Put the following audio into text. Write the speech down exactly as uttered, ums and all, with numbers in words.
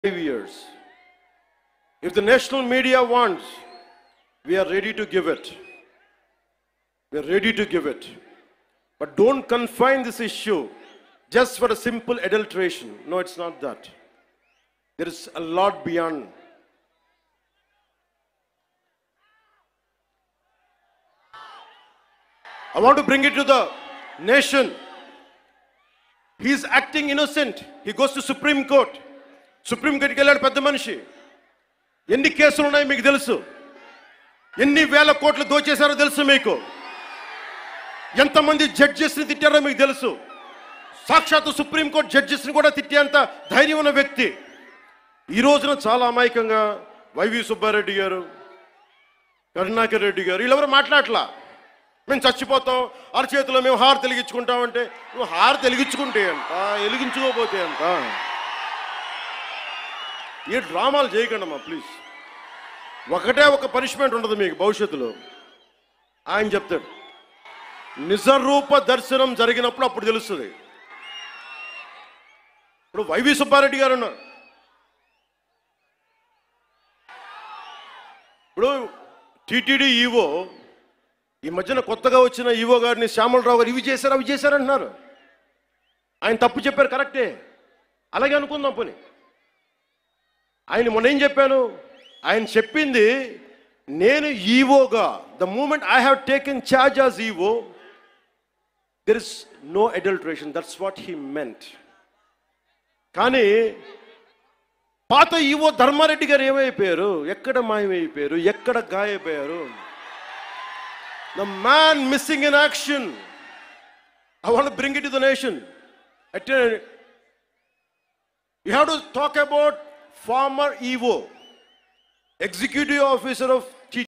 years. If the national media wants, we are ready to give it. We are ready to give it. But don't confine this issue just for a simple adulteration. No, it's not that. There is a lot beyond. I want to bring it to the nation. He is acting innocent. He goes to Supreme Court. Supreme Court కి వెళ్ళాడు పెద్ద మనిషి. ఎన్ని కేసులు ఉన్నాయి మీకు తెలుసు. ఎన్ని వేల కోట్లు దోచేశారో తెలుసు మీకు. ఎంతమంది జడ్జెస్ని తిట్టారో మీకు తెలుసు. సాక్షాత్తు సుప్రీం కోర్ట్ జడ్జెస్ని కూడా తిట్టేంత ధైర్యం ఉన్న వ్యక్తి. ఈ రోజున చాలా అమాయకంగా వైవి సుబ్బారెడ్డి గారు, కరుణాకర్ రెడ్డి గారు వీళ్ళెవరు మాట్లాడలా. మేము చచ్చిపోతాం, అరచేతిలో మేము హారు వెలిగించుకుంటామంటే నువ్వు హారు వెలిగించుకుంటే అంట, వెలిగించుకోపోతే అంట. ఈ డ్రామాలు చేయకండమ్మా ప్లీజ్. ఒకటే ఒక పనిష్మెంట్ ఉండదు మీకు భవిష్యత్తులో. ఆయన చెప్తాడు నిజరూప దర్శనం జరిగినప్పుడు అప్పుడు తెలుస్తుంది. ఇప్పుడు వైవి సుబ్బారెడ్డి గారు ఉన్నారు. ఇప్పుడు టీటీడీ ఈవో ఈ మధ్యన కొత్తగా వచ్చిన ఈవో గారిని శ్యామలరావు గారు ఇవి చేశారు అవి చేశారంటున్నారు. ఆయన తప్పు చెప్పారు, కరెక్టే, అలాగే అనుకుందాం పని. ఆయన మొన్న ఏం చెప్పాను, ఆయన చెప్పింది నేను ఈవోగా the moment I have taken charge as EO there is no adulteration, that's what he meant. కానీ పాత ఈవో ధర్మారెడ్డి గారు ఏమైపోయారు, ఎక్కడ మాయమైపోయారు, ఎక్కడ గాయపోయారు? The man missing in action. I want to bring it to the nation. You have to talk about former E O, executive officer of